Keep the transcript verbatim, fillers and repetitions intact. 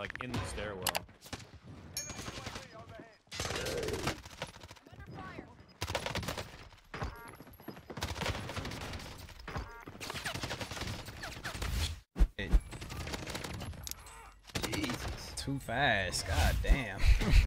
like in the stairwell. Jesus. Too fast. God damn.